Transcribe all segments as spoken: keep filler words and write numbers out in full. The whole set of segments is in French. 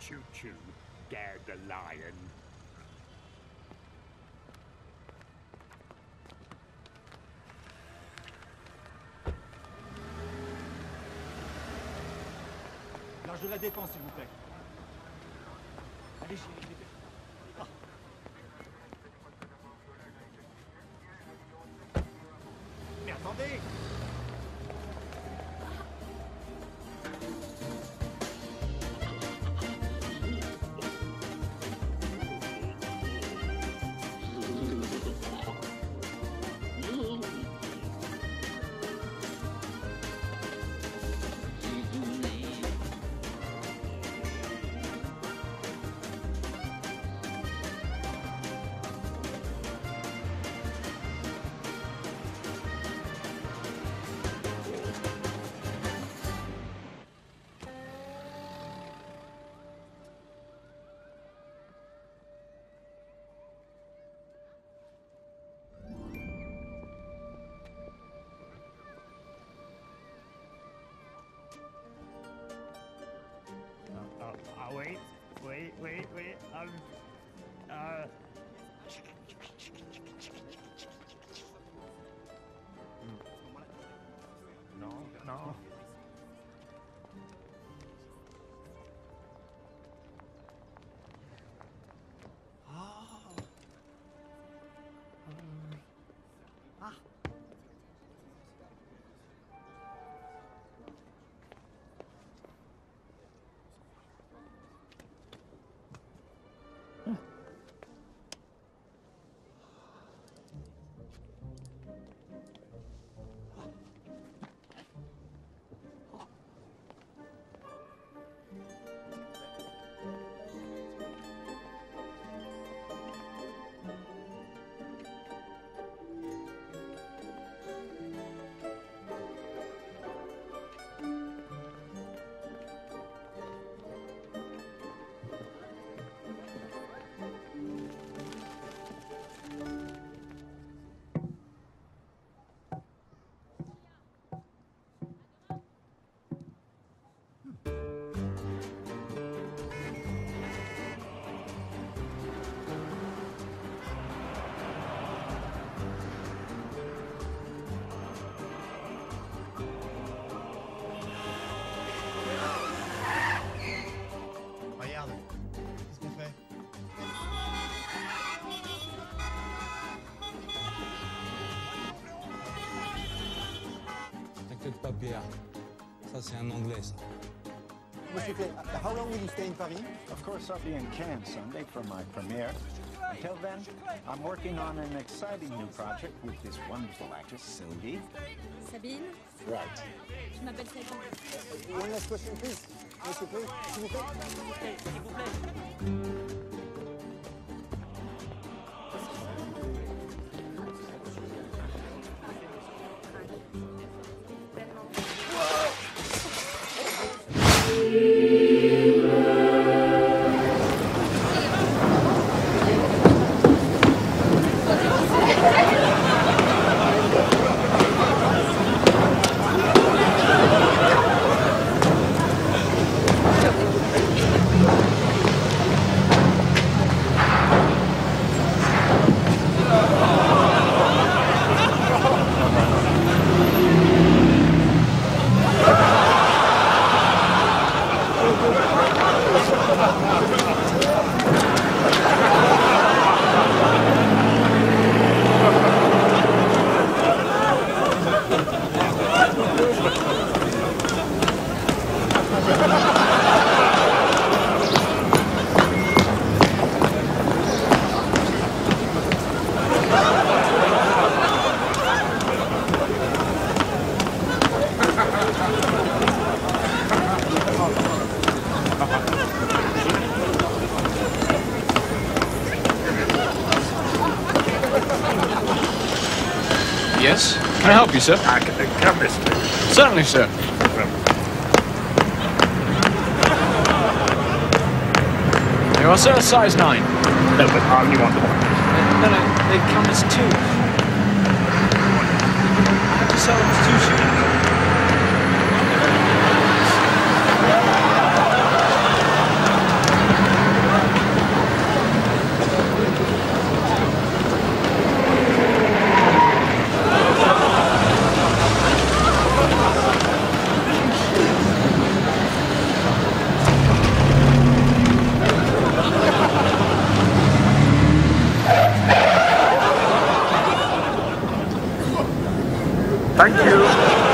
Choo-choo dared the lion. Large de la défense, s'il vous plaît. Allez, chérie, vite. Ah. Mais attendez! Uh, wait, wait, wait, wait. Um, uh. No, no. Oh. Ah. T'inquiète pas, Pierre. Ça, c'est un Anglais, ça. Monsieur Clay, how long will you stay in Paris? Of course, I'll be in Cannes Sunday for my premiere. Until then, I'm working on an exciting new project with this wonderful actress, Sylvie. Sabine? Right. Je m'appelle Sabine. One last question, please. Monsieur Clay, s'il vous plaît. S'il vous plaît. Yes? Can I help you, sir? I can come this way. Certainly, sir. You are, sir, size nine. No, but I only want the one. No, no, they come as two. I have to sell them as two shoes. Thank you.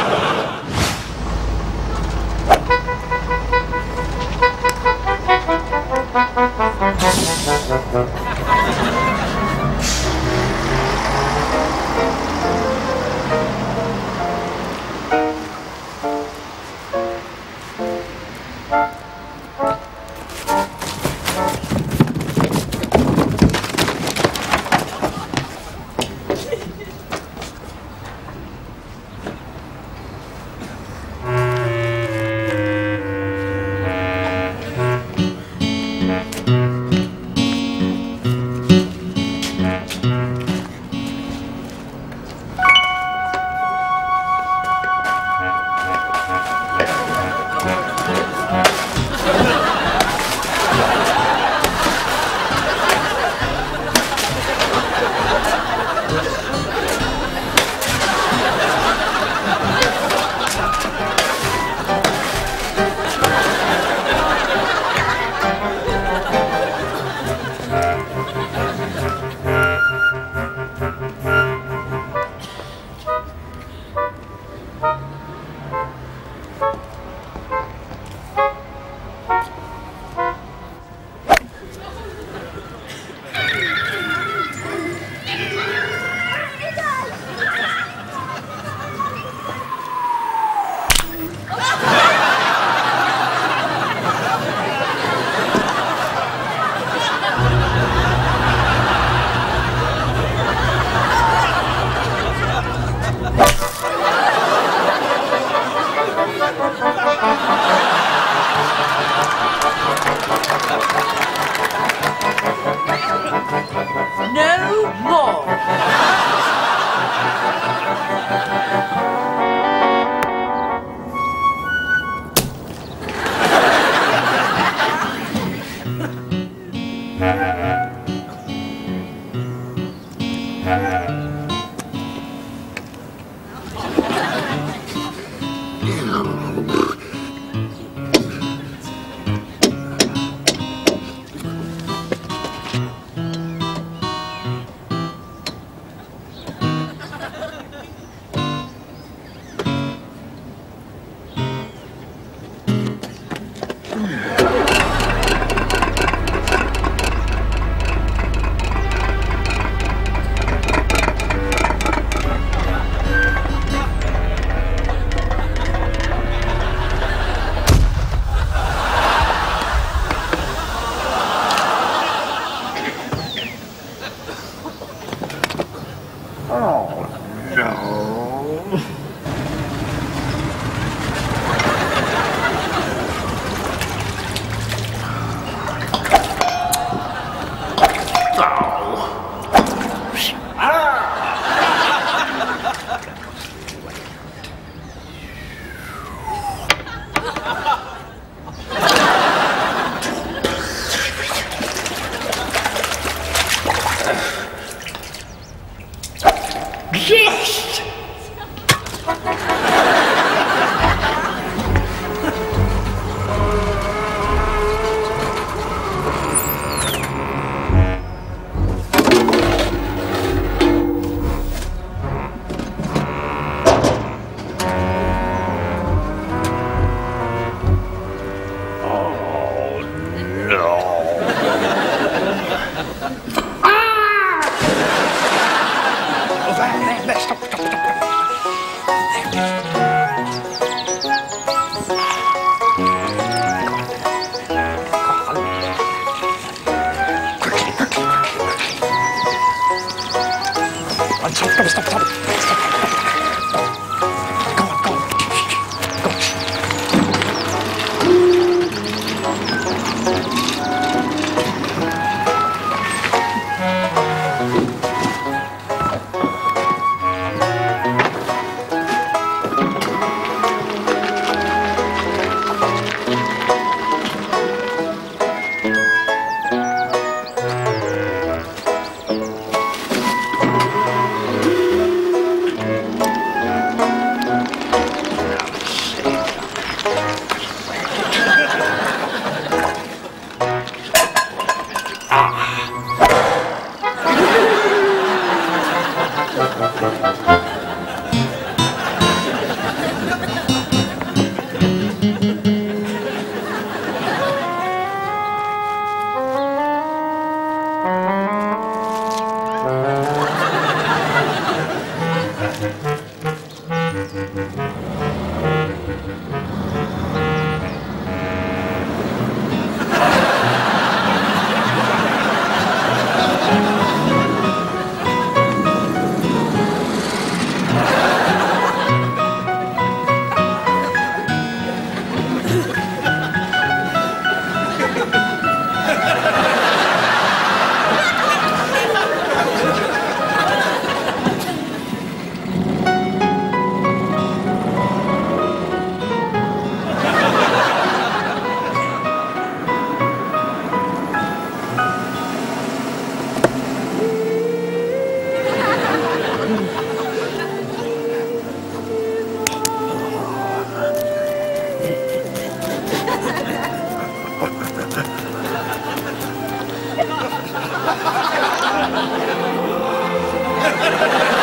No more! Yes! Stop, stop, stop. Ha ha ha!